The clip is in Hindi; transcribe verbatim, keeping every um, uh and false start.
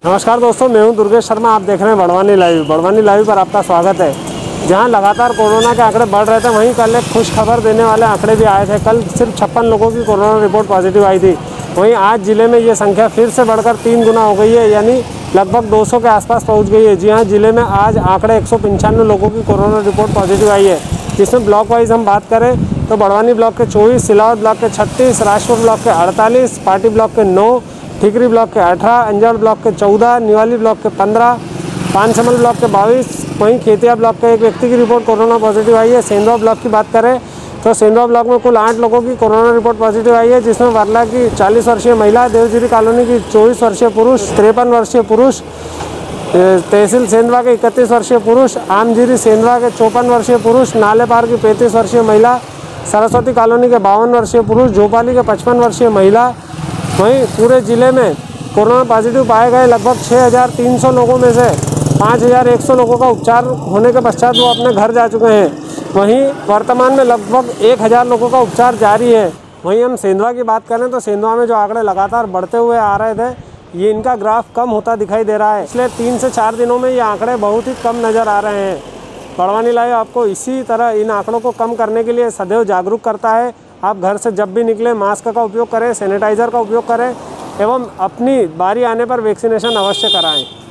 नमस्कार दोस्तों, मैं हूं दुर्गेश शर्मा। आप देख रहे हैं बड़वानी लाइव। बड़वानी लाइव पर आपका स्वागत है। जहां लगातार कोरोना के आंकड़े बढ़ रहे थे, वहीं कल एक खुश खबर देने वाले आंकड़े भी आए थे। कल सिर्फ छप्पन लोगों की कोरोना रिपोर्ट पॉजिटिव आई थी। वहीं आज जिले में ये संख्या फिर से बढ़कर तीन गुना हो गई है, यानी लगभग दो सौ के आसपास पहुँच गई है। जी हाँ, जिले में आज आंकड़े एक सौ पंचानवे लोगों की कोरोना रिपोर्ट पॉजिटिव आई है। जिसमें ब्लॉक वाइज हम बात करें तो बड़वानी ब्लॉक के चौबीस, सिलावट ब्लॉक के छत्तीस, राजपुर ब्लॉक के अड़तालीस, पाटी ब्लॉक के नौ, ठीकरी ब्लॉक के अठारह, अंजड़ ब्लॉक के चौदह, निवाली ब्लॉक के पंद्रह, पानसमल ब्लॉक के बाईस, वहीं खेतिया ब्लॉक के एक व्यक्ति की रिपोर्ट कोरोना पॉजिटिव आई है। सेंधवा ब्लॉक की बात करें तो सेंधवा ब्लॉक में कुल आठ लोगों की कोरोना रिपोर्ट पॉजिटिव आई है, जिसमें वर्ला की चालीस वर्षीय महिला, देवगिरी कॉलोनी की चौबीस वर्षीय पुरुष, तिरपन वर्षीय पुरुष, तहसील सेंधवा के इकतीस वर्षीय पुरुष, आमजीरी सेंधवा के चौपन वर्षीय पुरुष, नालेपार की पैंतीस वर्षीय महिला, सरस्वती कॉलोनी के बावन वर्षीय पुरुष, झोपाली के पचपन वर्षीय महिला। वहीं पूरे ज़िले में कोरोना पॉजिटिव पाए गए लगभग छः हज़ार तीन सौ लोगों में से पाँच हज़ार एक सौ लोगों का उपचार होने के पश्चात वो अपने घर जा चुके हैं। वहीं वर्तमान में लगभग एक हज़ार लोगों का उपचार जारी है। वहीं हम सेंधवा की बात करें तो सेंधवा में जो आंकड़े लगातार बढ़ते हुए आ रहे थे, ये इनका ग्राफ कम होता दिखाई दे रहा है। इसलिए तीन से चार दिनों में ये आंकड़े बहुत ही कम नज़र आ रहे हैं। बड़वानी लाइव आपको इसी तरह इन आंकड़ों को कम करने के लिए सदैव जागरूक करता है। आप घर से जब भी निकलें मास्क का उपयोग करें, सैनिटाइज़र का उपयोग करें एवं अपनी बारी आने पर वैक्सीनेशन अवश्य कराएं।